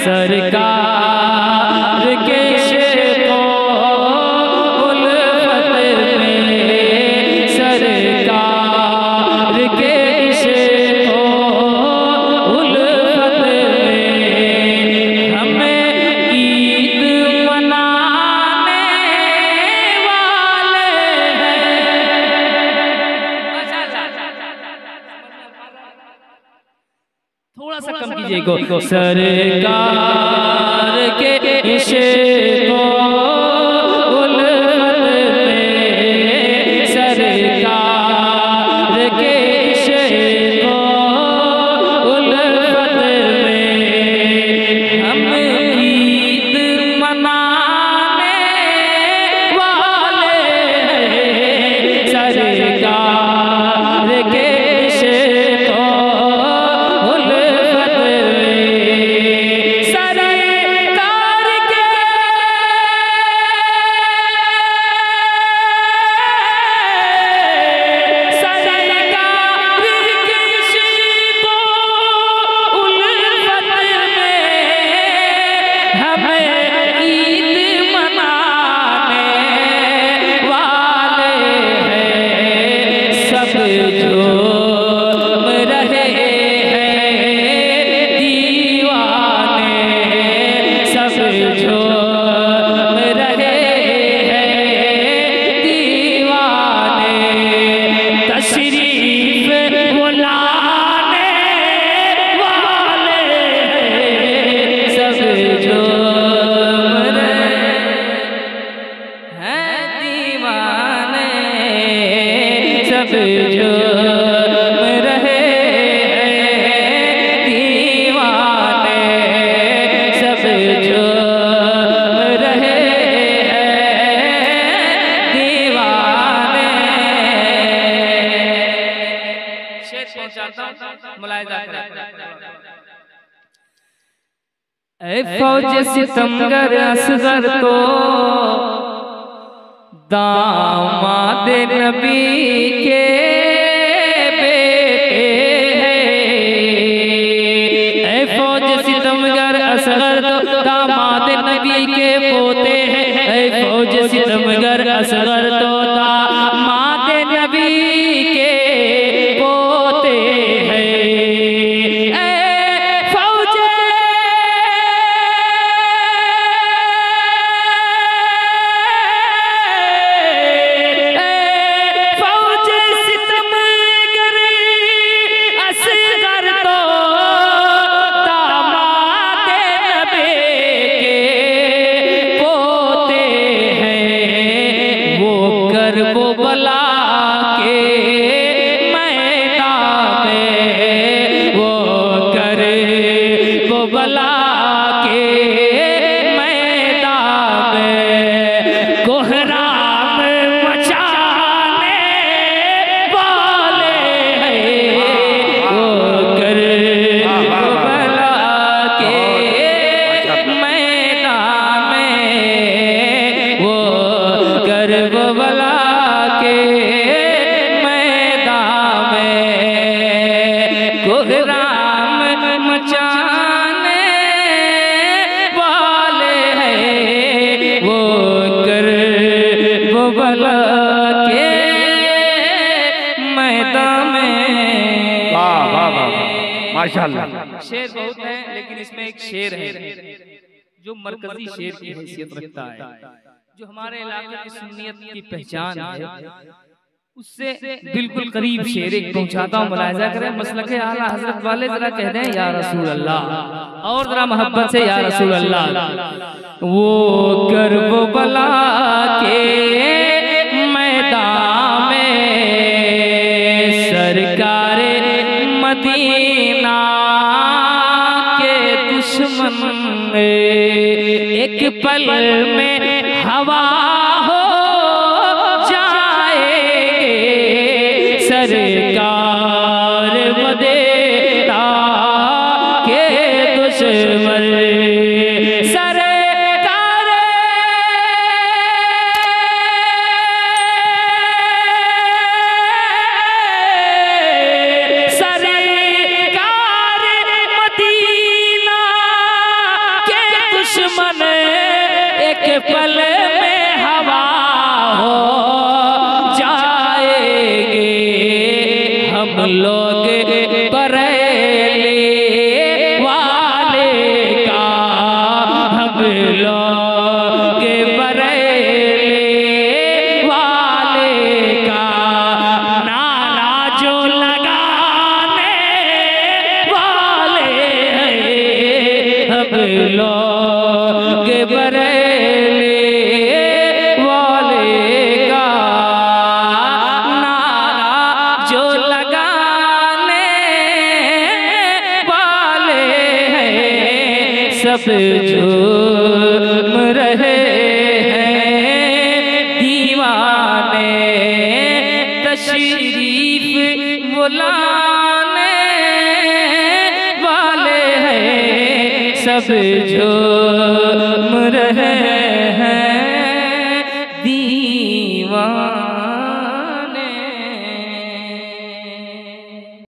सरकार के इश्क़ो उल्फत में, सरकार के इश्क़ो उल्फत में हमें ईद मनाने वाले थोड़ा सा कम कीजिए को। सरकार के इश्क़ो उल्फत में, सरकार के इश्क़ो उल्फत में हम ईद मनाने वाले हैं, सरकार के इश्क़ो उल्फत में, सरकार के इश्क़ो उल्फत में हमें ईद मनाने वाले हैं, सब झूम रहे हैं दीवाने, सब झूम रहे हैं दीवाने, तशरीफ बुलाने वाले हैं, सब झूम रहे हैं दीवाने, सब झूम रहे हैं दीवाने, सब झूम रहे हैं दीवाने। शेर पहुंचाता हूं, मुलाहिजा करें। ऐ फौज सितमगर असगर तो दामाद नबी के बेटे हैं, ऐ फौज सितमगर असगर तो दामाद नबी के पोते हैं, ऐ फौज सितमगर असगर तो दामाद नबी के पोते हैं, ऐ फौज सितमगर असगर तो दामाद नबी के पोते हैं, वो करबला के मैदान में, वो करबला के मैदान में कोहराम मचाने वाले हैं, वो करबला के मैदान में, वो करबला के मैदान में कोहराम मचाने वाले हैं, वो करबला के मैदान में। वाह वाह वाह माशाअल्लाह। शेर बहुत है लेकिन इसमें एक शेर है जो मरकजी शेर की हैसियत रखता है, जो हमारे इलाके की सुन्नियत की पहचान है, उससे बिल्कुल करीब शेर एक पहुंचाता हूं, मुलाहिजा करें। मसलक आला हजरत वाले जरा कह दें या रसूल अल्लाह, और जरा मोहब्बत से या रसूल अल्लाह। वो करबला के मैदान में सरकार मदीना के दुश्मन एक पल में हवा हो जाएंगे, सरकार मदीना के दुश्मन, सरकार सरकार मदीना दुश्मन एक पल में हवा हो जाएंगे। हम लोग बरेली वाले का, हम लोग बरेली वाले का नारा जो लगाने वाले हैं, हम लोग बरेली वाले का नारा जो लगाने वाले हैं, सब झूम रहे हैं दीवाने, तशरीफ बुलाने वाले हैं, सब झूम रहे हैं दीवाने।